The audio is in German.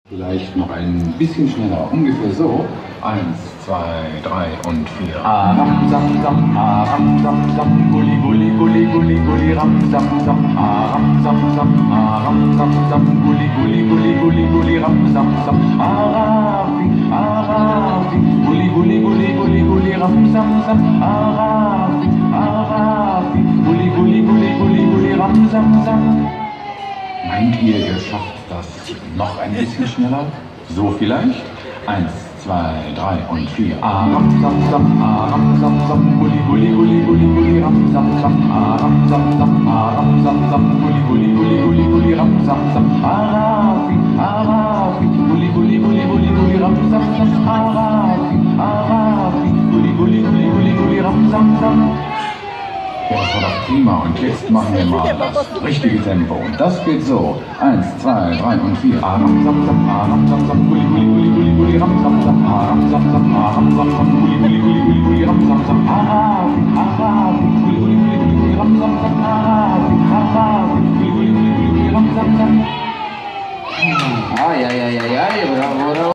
Vielleicht noch ein bisschen schneller, ungefähr so. 1, 2, 3 und 4. Aram sam sam, aram sam sam, gulli gulli gulli gulli gulli ram sam sam, aram sam sam, aram sam sam, gulli gulli gulli gulli gulli ram sam sam, arafi arafi, gulli gulli gulli gulli gulli ram sam sam, arafi arafi, gulli gulli gulli gulli gulli ram sam sam. Meint ihr, ihr schafft das noch ein bisschen schneller? So vielleicht? 1, 2, 3 und 4. Aram sam sam, gulli gulli gulli gulli gulli ram sam sam, aram sam sam, gulli gulli gulli gulli gulli ram sam sam, arafi arafi, gulli gulli gulli gulli gulli ram sam sam, arafi arafi, gulli gulli gulli gulli gulli ram sam sam. Ja, das war doch prima. Und jetzt machen wir mal das richtige Tempo. Und das geht so. 1, 2, 3 und 4. Aram sam sam, gulli gulli gulli gulli gulli ram sam sam, aram sam sam, gulli gulli gulli gulli gulli ram sam sam, arafi arafi, gulli gulli gulli gulli gulli ram sam sam, arafi arafi, gulli gulli gulli gulli gulli ram sam sam. Ay, ay, ay, ay, ay, bravo, bravo.